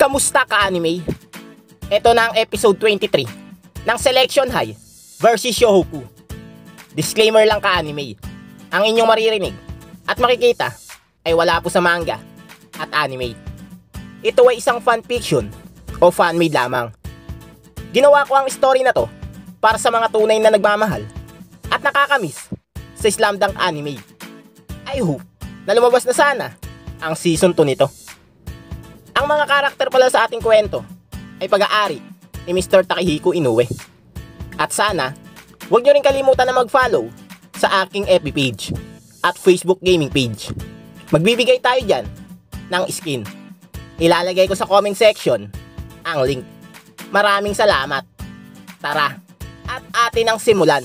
Kamusta ka-anime? Ito na ang episode 23 ng Selection High versus Shohoku. Disclaimer lang ka-anime, ang inyong maririnig at makikita ay wala po sa manga at anime. Ito ay isang fanfiction o fanmade lamang. Ginawa ko ang story na to para sa mga tunay na nagmamahal at nakakamiss sa slam dunk anime. I hope na lumabas na sana ang season 2 nito. Ang mga karakter pala sa ating kwento ay pag-aari ni Mr. Takehiko Inoue. At sana, huwag nyo rin kalimutan na mag-follow sa aking FB page at Facebook gaming page. Magbibigay tayo dyan ng skin. Ilalagay ko sa comment section ang link. Maraming salamat. Tara, at atin ang simulan.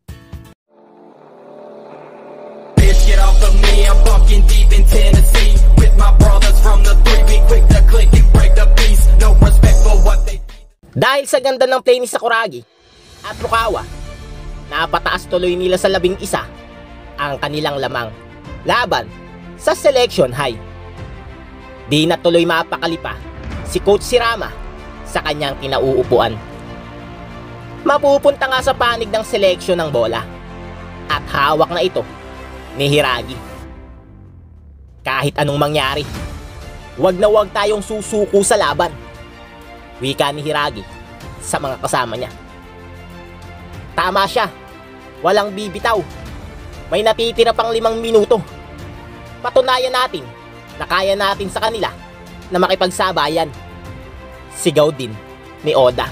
Get off of me, I'm bunking deep in Tennessee with my brothers from the 3, we quick to click and break the peace. No respect for what they. Dahil sa ganda ng play ni Sakuragi at Rukawa, napataas tuloy nila sa 11 ang kanilang lamang laban sa Selection High. Di na tuloy mapakalipa si Coach Shirama sa kanyang kinauupuan. Mapupunta nga sa panig ng seleksyon ng bola at hawak na ito ni Hiragi. Kahit anong mangyari, wag na wag tayong susuko sa laban, wika ni Hiragi sa mga kasama niya. Tama siya, walang bibitaw. May natitira pang 5 minuto. Patunayan natin na kaya natin sa kanila na makipagsabayan. Sigaw din ni Oda.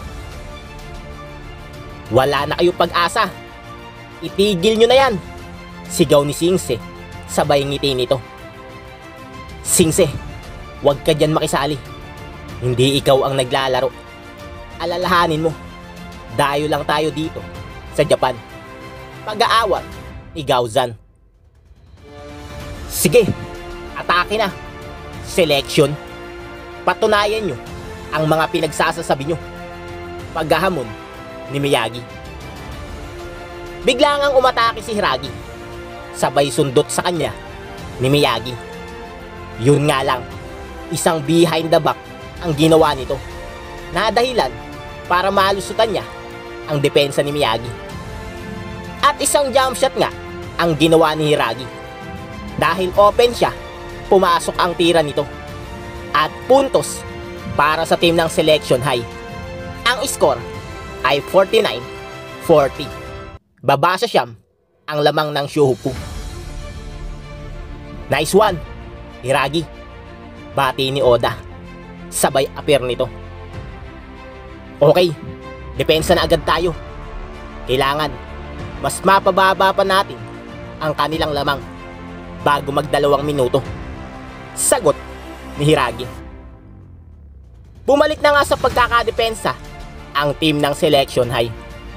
Wala na kayong pag-asa, itigil nyo na yan, sigaw ni Singse sabay ngiti nito. Singse, huwag ka dyan makisali. Hindi ikaw ang naglalaro. Alalahanin mo, dayo lang tayo dito sa Japan. Pag-aawat ni Gaozan. Sige, atake na. Selection, patunayan nyo ang mga pinagsasasabi nyo. Paghahamon ni Miyagi. Bigla ngang umatake si Hiragi. Sabay sundot sa kanya ni Miyagi. Yun nga lang, isang behind the back ang ginawa nito, na dahilan para malusutan niya ang depensa ni Miyagi. At isang jump shot nga ang ginawa ni Hiragi. Dahil open siya, pumasok ang tira nito. At puntos para sa team ng Selection High. Ang score ay 49-40. Baba sa siyam ang lamang ng Shohoku. Nice one, Hiragi, bati ni Oda sabay appear nito. Okay, depensa na agad tayo. Kailangan mas mapababa pa natin ang kanilang lamang bago mag-2 minuto, sagot ni Hiragi. Bumalik na nga sa pagkakadepensa ang team ng Selection High.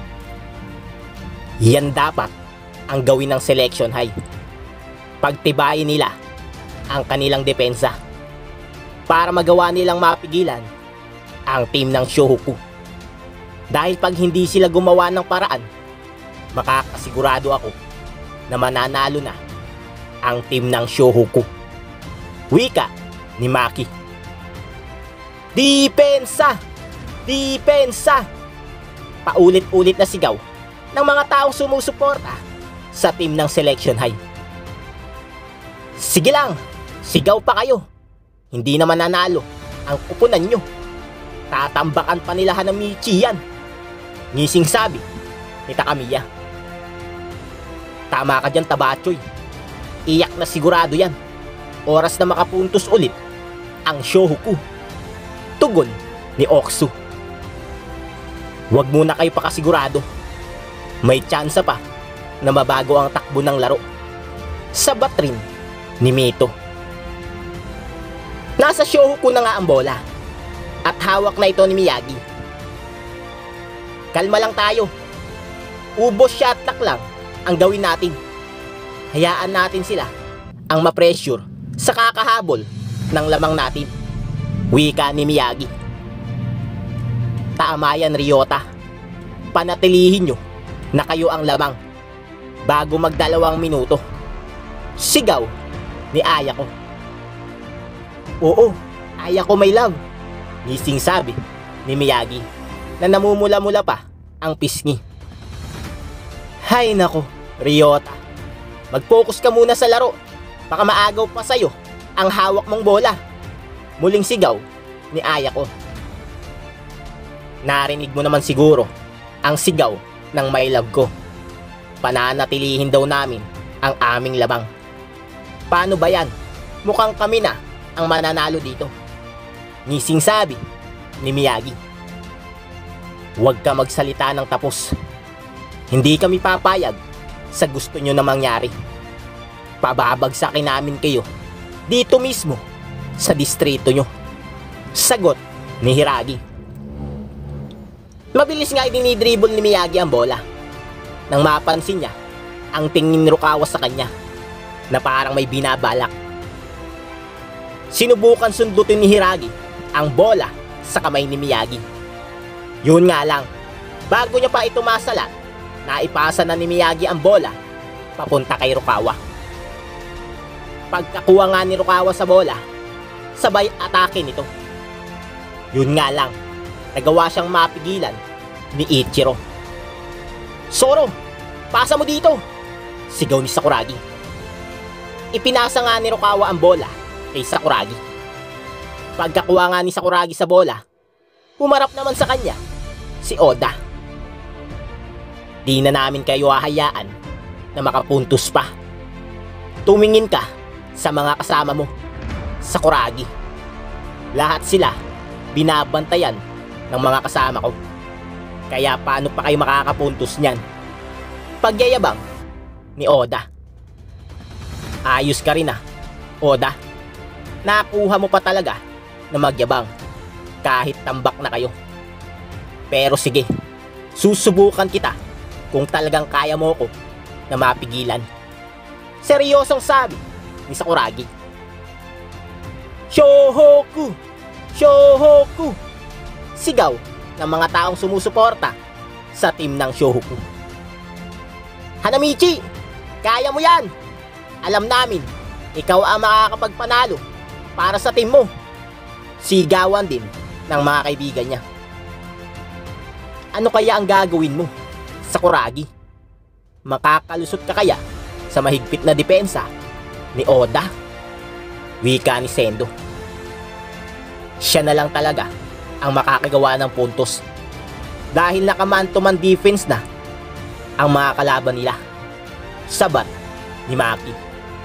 Yan dapat ang gawin ng Selection High. Pagtibayin nila ang kanilang depensa para magawa nilang mapigilan ang team ng Shohoku. Dahil pag hindi sila gumawa ng paraan, makakasigurado ako na mananalo na ang team ng Shohoku. Wika ni Maki. Depensa! Depensa! Paulit-ulit na sigaw ng mga taong sumusuporta sa team ng Selection High. Sige lang, sigaw pa kayo. Hindi naman nanalo ang kupunan nyo. Tatambakan pa nila Hanamichi yan, ngising sabi ni Takamiya. Tama ka dyan, Tabachoy. Iyak na sigurado yan. Oras na makapuntos ulit ang Shohoku, tugon ni Oksu. Huwag muna kayo pakasigurado. May tsansa pa na mabago ang takbo ng laro, sabat rin ni Mito. Nasa Shohoku na nga ang bola at hawak na ito ni Miyagi. Kalma lang tayo. Ubos shot lock lang ang gawin natin. Hayaan natin sila ang ma-pressure sa kakahabol ng lamang natin, wika ni Miyagi. Tama yan, Ryota. Panatilihin nyo na kayo ang lamang bago mag-2 minuto, sigaw ni Ayako. Oo, Ayako my love, Ngising sabi ni Miyagi na namumula-mula pa ang pisngi. Hay nako, Ryota. Mag-focus ka muna sa laro. Baka maagaw pa sa'yo ang hawak mong bola. Muling sigaw ni Ayako. Narinig mo naman siguro ang sigaw ng my love ko. Pananatilihin daw namin ang aming labang. Paano ba yan? Mukhang kami na ang mananalo dito. Ngising sabi ni Miyagi. Huwag ka magsalita ng tapos. Hindi kami papayag sa gusto nyo na mangyari. Pababagsakin namin kayo dito mismo sa distrito nyo. Sagot ni Hiragi. Mabilis nga idinidribble ni Miyagi ang bola. Nang mapansin niya ang tingin ni Rukawa sa kanya na parang may binabalak. Sinubukan sundutin ni Hiragi ang bola sa kamay ni Miyagi. Yun nga lang, bago niya pa ito masalat, naipasa na ni Miyagi ang bola papunta kay Rukawa. Pagkakuha nga ni Rukawa sa bola, sabay atake nito. Yun nga lang, nagawa siyang mapigilan ni Ichiro. Zoro, pasa mo dito! Sigaw ni Sakuragi. Ipinasa nga ni Rukawa ang bola kay Sakuragi. Pagkakuha nga ni Sakuragi sa bola, humarap naman sa kanya si Oda. Di na namin kayo hahayaan na makapuntos pa. Tumingin ka sa mga kasama mo, Sakuragi. Lahat sila binabantayan ng mga kasama ko. Kaya paano pa kayo makakapuntos niyan? Pagyayabang ni Oda. Ayos ka rin Oda. Nakuha mo pa talaga na magyabang kahit tambak na kayo. Pero sige, susubukan kita kung talagang kaya mo ko na mapigilan. Seryosong sabi ni Sakuragi. Shohoku! Shohoku! Sigaw ng mga taong sumusuporta sa team ng Shohoku. Hanamichi! Kaya mo yan! Alam namin, ikaw ang makakapagpanalo para sa team mo. Sigawan din ng mga kaibigan niya. Ano kaya ang gagawin mo, Sakuragi? Makakalusot ka kaya sa mahigpit na depensa ni Oda? Wika ni Sendo. Siya na lang talaga ang makakagawa ng puntos dahil nakaman-to-man defense na ang mga kalaban nila. Sabat ni Maki.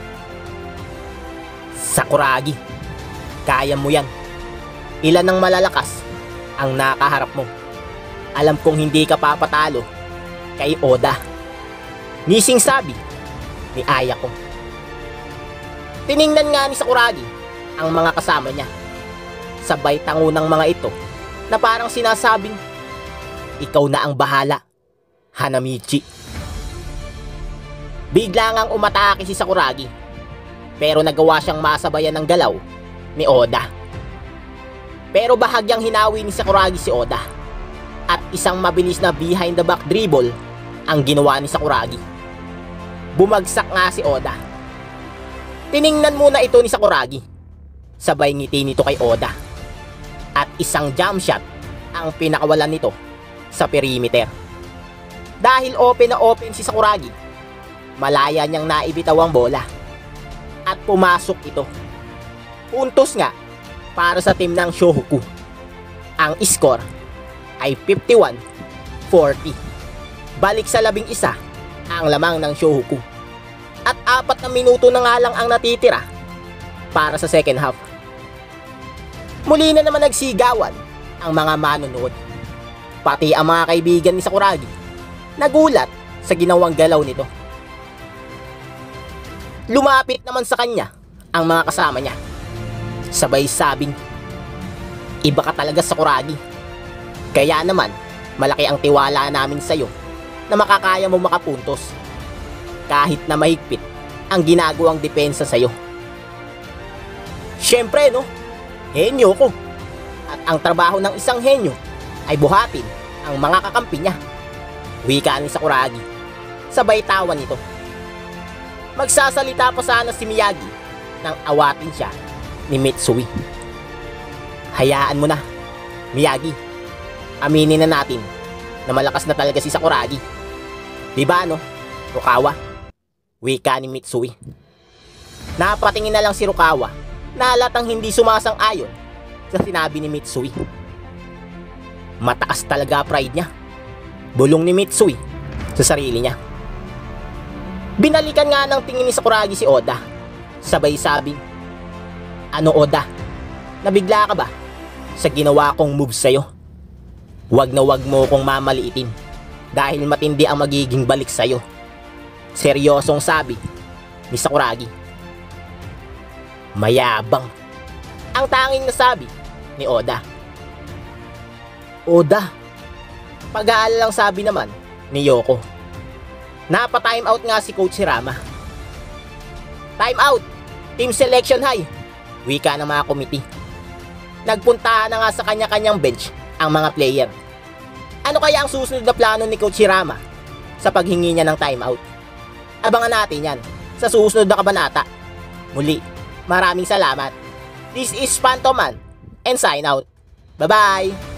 Sakuragi, kaya mo yan. Ilan ng malalakas ang nakaharap mo. Alam kong hindi ka papatalo kay Oda. Nising sabi ni Ayako. Tiningnan nga ni Sakuragi ang mga kasama niya. Sabay tango ng mga ito na parang sinasabing, ikaw na ang bahala, Hanamichi. Bigla ngang umatake si Sakuragi, pero nagawa siyang masabayan ng galaw ni Oda. Pero bahagyang hinawi ni Sakuragi si Oda at isang mabilis na behind the back dribble ang ginawa ni Sakuragi. Bumagsak nga si Oda. Tiningnan muna ito ni Sakuragi, sabay ngiti nito kay Oda. At isang jump shot ang pinakawalan nito sa perimeter. Dahil open na open si Sakuragi, malaya niyang naibitaw ang bola at pumasok ito. Puntos nga para sa team ng Shohoku. Ang score ay 51-40. Balik sa 11 ang lamang ng Shohoku. At 4 na minuto na nga lang ang natitira para sa second half. Muli na naman nagsigawan ang mga manonood. Pati ang mga kaibigan ni Sakuragi nagulat sa ginawang galaw nito. Lumapit naman sa kanya ang mga kasama niya. Sabay sabing, iba ka talaga Sakuragi. Kaya naman, malaki ang tiwala namin sa'yo na makakaya mo makapuntos. Kahit na mahigpit ang ginagawang depensa sa'yo. Siyempre no, henyo ko. At ang trabaho ng isang henyo ay buhatin ang mga kakampi niya. Wika ni Sakuragi. Sabay tawa nito. Magsasalita pa sana si Miyagi nang awatin siya ni Mitsui. Hayaan mo na, Miyagi, aminin na natin na malakas na talaga si Sakuragi. Diba no, Rukawa? Wika ni Mitsui. Napatingin na lang si Rukawa na halatang hindi sumasang-ayon sa sinabi ni Mitsui. Mataas talaga pride niya. Bulong ni Mitsui sa sarili niya. Binalikan nga ng tingin ni Sakuragi si Oda. Sabay sabing, "Ano Oda? Nabigla ka ba sa ginawa kong move sa'yo? Wag na wag mo kong mamaliitin dahil matindi ang magiging balik sa'yo." Seryosong sabi ni Sakuragi. Mayabang ang tanging nasabi ni Oda. Oda, pag-aalala lang sabi naman ni Yoko. Napa-time out nga si Coach Hirama. Time out! Team Selection High! Wika ng mga komite. Nagpuntahan na nga sa kanya-kanyang bench ang mga player. Ano kaya ang susunod na plano ni Coach Hirama sa paghingi niya ng time out? Abangan natin yan sa susunod na kabanata. Muli, maraming salamat. This is Phantom Man and sign out. Bye-bye!